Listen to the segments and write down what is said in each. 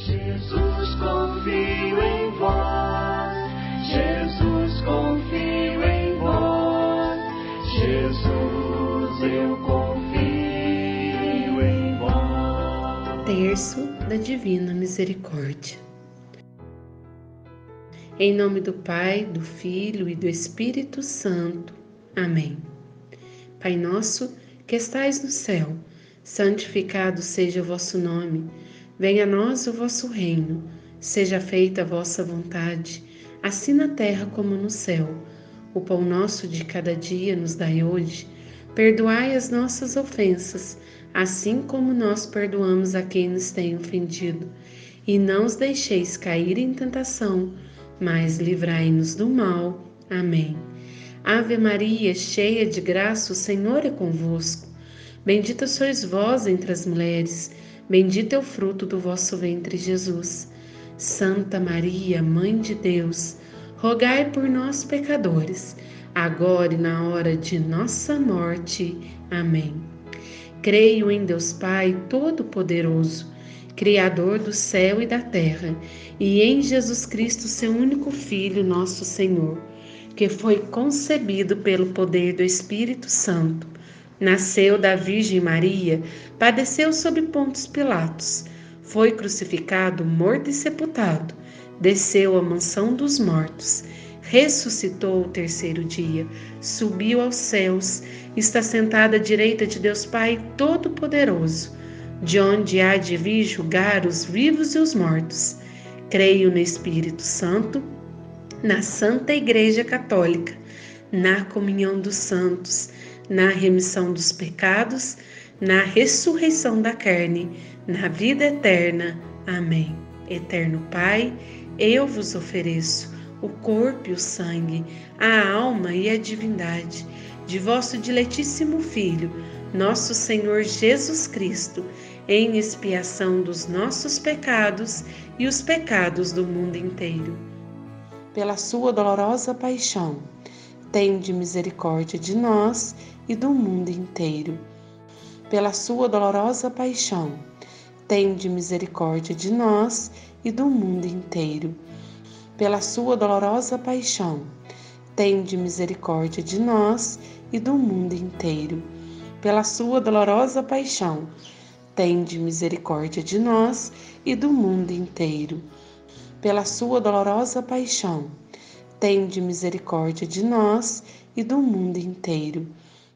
Jesus, confio em vós. Jesus, confio em vós. Jesus, eu confio em vós. Terço da Divina Misericórdia. Em nome do Pai, do Filho e do Espírito Santo. Amém. Pai nosso, que estais no céu, santificado seja o vosso nome. Venha a nós o vosso reino. Seja feita a vossa vontade, assim na terra como no céu. O pão nosso de cada dia nos dai hoje. Perdoai as nossas ofensas, assim como nós perdoamos a quem nos tem ofendido. E não os deixeis cair em tentação, mas livrai-nos do mal. Amém. Ave Maria, cheia de graça, o Senhor é convosco. Bendita sois vós entre as mulheres, bendito é o fruto do vosso ventre, Jesus. Santa Maria, Mãe de Deus, rogai por nós, pecadores, agora e na hora de nossa morte. Amém. Creio em Deus Pai Todo-Poderoso, Criador do céu e da terra, e em Jesus Cristo, seu único Filho, nosso Senhor, que foi concebido pelo poder do Espírito Santo. Nasceu da Virgem Maria, padeceu sob Pôncio Pilatos, foi crucificado, morto e sepultado, desceu à mansão dos mortos, ressuscitou o terceiro dia, subiu aos céus, está sentado à direita de Deus Pai Todo-Poderoso, de onde há de vir julgar os vivos e os mortos. Creio no Espírito Santo, na Santa Igreja Católica, na comunhão dos santos, na remissão dos pecados, na ressurreição da carne, na vida eterna. Amém. Eterno Pai, eu vos ofereço o corpo e o sangue, a alma e a divindade de vosso diletíssimo Filho, nosso Senhor Jesus Cristo, em expiação dos nossos pecados e os pecados do mundo inteiro. Pela sua dolorosa paixão, tende misericórdia de nós e do mundo inteiro. Pela sua dolorosa paixão, tende misericórdia de nós e do mundo inteiro. Pela sua dolorosa paixão, tende misericórdia de nós e do mundo inteiro. Pela sua dolorosa paixão, tende misericórdia de nós e do mundo inteiro. Pela sua dolorosa paixão, tende misericórdia de nós e do mundo inteiro.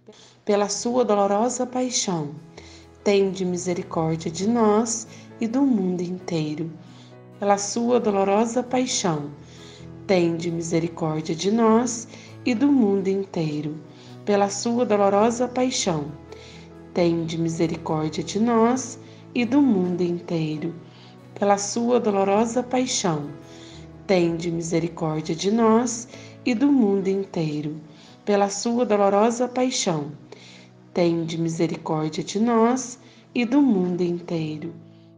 Pela sua dolorosa paixão, tende misericórdia de nós e do mundo inteiro. Pela sua dolorosa paixão, tende misericórdia de nós e do mundo inteiro. Pela sua dolorosa paixão, tende misericórdia de nós e do mundo inteiro. Pela sua dolorosa paixão, tende misericórdia de nós e do mundo inteiro. Pela sua dolorosa paixão, tende misericórdia de nós e do mundo inteiro.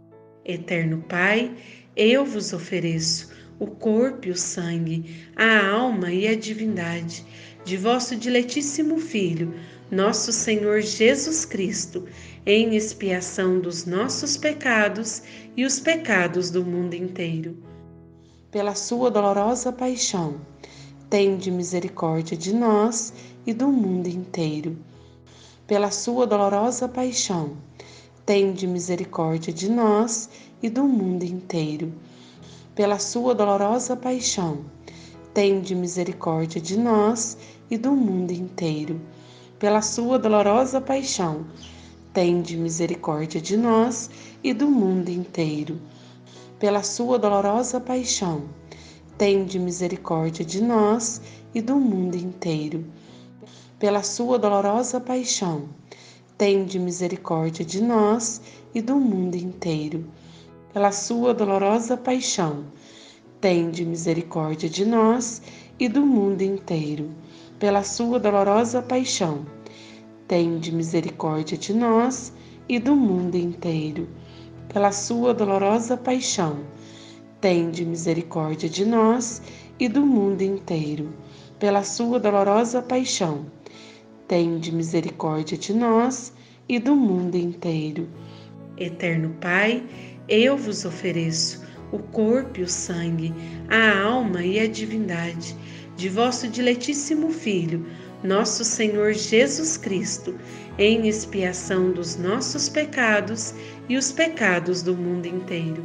Eterno Pai, eu vos ofereço o corpo e o sangue, a alma e a divindade de vosso diletíssimo Filho, nosso Senhor Jesus Cristo, em expiação dos nossos pecados e os pecados do mundo inteiro. Pela sua dolorosa paixão, tende misericórdia de nós e do mundo inteiro. Pela sua dolorosa paixão, tende misericórdia de nós e do mundo inteiro. Pela sua dolorosa paixão, tende misericórdia de nós e do mundo inteiro. Pela sua dolorosa paixão, tende misericórdia de nós e do mundo inteiro. Pela sua dolorosa paixão, tende misericórdia de nós e do mundo inteiro. Pela sua dolorosa paixão, tende misericórdia de nós e do mundo inteiro. Pela sua dolorosa paixão, tende misericórdia de nós e do mundo inteiro. Pela sua dolorosa paixão, tende misericórdia de nós e do mundo inteiro. Pela sua dolorosa paixão, tende misericórdia de nós e do mundo inteiro. Pela sua dolorosa paixão, tende misericórdia de nós e do mundo inteiro. Eterno Pai, eu vos ofereço o corpo e o sangue, a alma e a divindade de vosso diletíssimo Filho, nosso Senhor Jesus Cristo, em expiação dos nossos pecados e os pecados do mundo inteiro.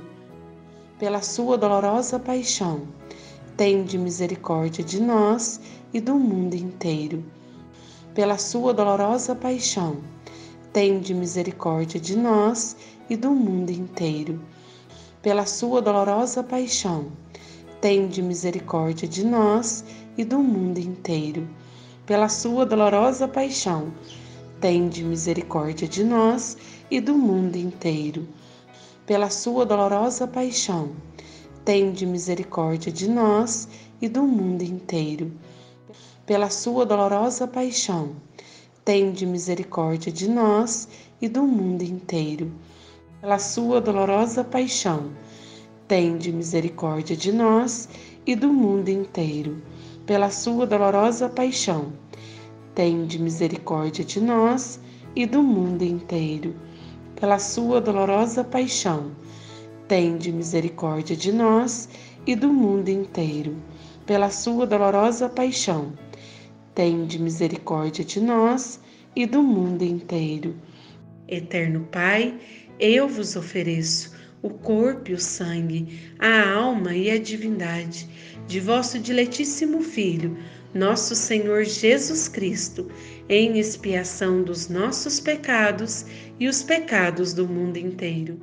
Pela sua dolorosa paixão, tende misericórdia de nós e do mundo inteiro. Pela sua dolorosa paixão, tende misericórdia de nós e do mundo inteiro. Pela sua dolorosa paixão, tende misericórdia de nós e do mundo inteiro. Pela sua dolorosa paixão, tende misericórdia de nós e do mundo inteiro. Pela sua dolorosa paixão, tende misericórdia de nós e do mundo inteiro. Pela sua dolorosa paixão, tende misericórdia de nós e do mundo inteiro. Pela sua dolorosa paixão, tende misericórdia de nós e do mundo inteiro. Pela sua dolorosa paixão, tende misericórdia de nós e do mundo inteiro. Pela sua dolorosa paixão, tende misericórdia de nós e do mundo inteiro. Pela sua dolorosa paixão, tende misericórdia de nós e do mundo inteiro. Eterno Pai, eu vos ofereço o corpo e o sangue, a alma e a divindade de vosso diletíssimo Filho, nosso Senhor Jesus Cristo, em expiação dos nossos pecados e os pecados do mundo inteiro.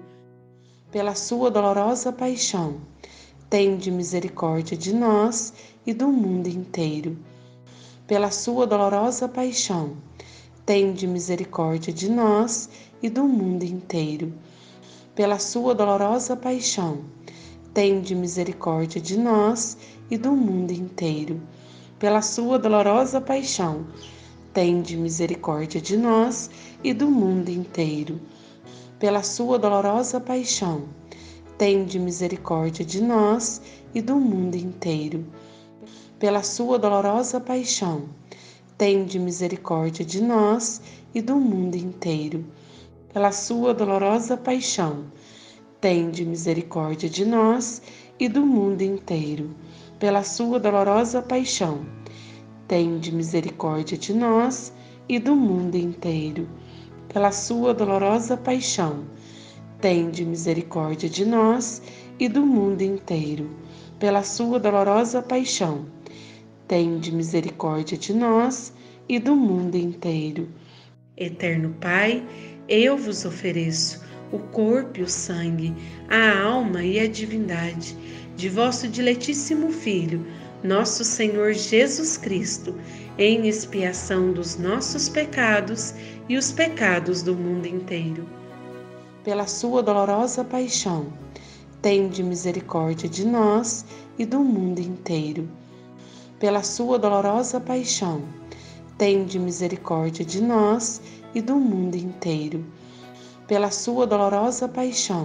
Pela sua dolorosa paixão, tende misericórdia de nós e do mundo inteiro. Pela sua dolorosa paixão, tende misericórdia de nós e do mundo inteiro. Pela sua dolorosa paixão, tende misericórdia de nós e do mundo inteiro. Pela sua dolorosa paixão, tende misericórdia de nós e do mundo inteiro. Pela sua dolorosa paixão, tende misericórdia de nós e do mundo inteiro. Pela sua dolorosa paixão, tende misericórdia de nós e do mundo inteiro. Pela sua dolorosa paixão, tende misericórdia de nós e do mundo inteiro. Pela sua dolorosa paixão, tende misericórdia de nós e do mundo inteiro. Pela sua dolorosa paixão, tende misericórdia de nós e do mundo inteiro. Pela sua dolorosa paixão, tende misericórdia de nós e do mundo inteiro. Eterno Pai, eu vos ofereço o corpo e o sangue, a alma e a divindade de vosso diletíssimo Filho, nosso Senhor Jesus Cristo, em expiação dos nossos pecados e os pecados do mundo inteiro. Pela sua dolorosa paixão, tende misericórdia de nós e do mundo inteiro. Pela sua dolorosa paixão, tende misericórdia de nós e do mundo inteiro. Pela sua dolorosa paixão,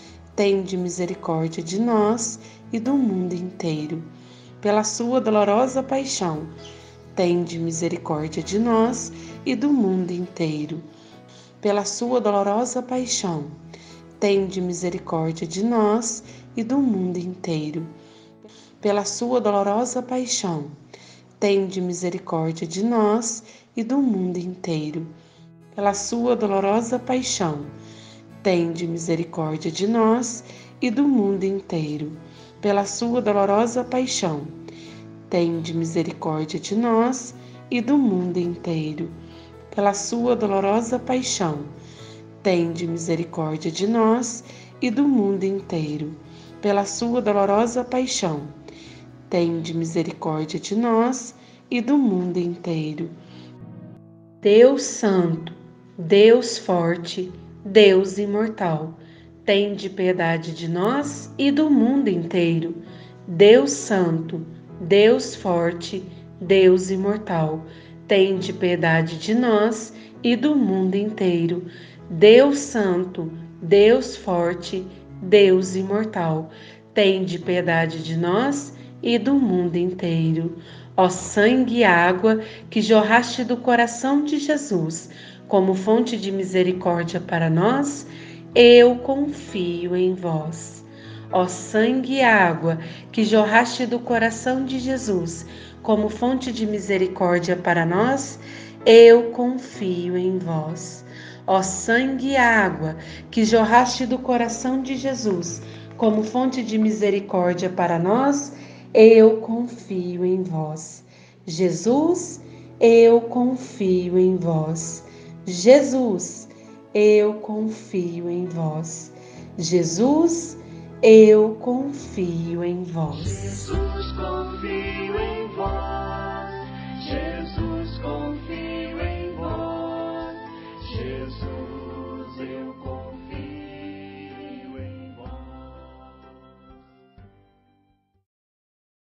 tende misericórdia de nós e do mundo inteiro. Pela sua dolorosa paixão, tende misericórdia de nós e do mundo inteiro. Pela sua dolorosa paixão, tende misericórdia de nós e do mundo inteiro. Pela sua dolorosa paixão, tende misericórdia de nós e do mundo inteiro. Pela sua dolorosa paixão, tende misericórdia de nós e do mundo inteiro. Pela sua dolorosa paixão, tende misericórdia de nós e do mundo inteiro. Pela sua dolorosa paixão, tende misericórdia de nós e do mundo inteiro. Pela sua dolorosa paixão, tende misericórdia de nós e do mundo inteiro. Deus Santo, Deus Forte, Deus Imortal, tende piedade de nós e do mundo inteiro. Deus Santo, Deus Forte, Deus Imortal, tende piedade de nós e do mundo inteiro. Deus Santo, Deus Forte, Deus Imortal, tende piedade de nós e do mundo inteiro. Ó sangue e água que jorraste do coração de Jesus, como fonte de misericórdia para nós, eu confio em vós. Ó sangue e água que jorraste do coração de Jesus, como fonte de misericórdia para nós, eu confio em vós. Ó sangue e água que jorraste do coração de Jesus, como fonte de misericórdia para nós, eu confio em vós. Jesus, eu confio em vós. Jesus, eu confio em vós. Jesus, eu confio em vós. Jesus, confio em vós.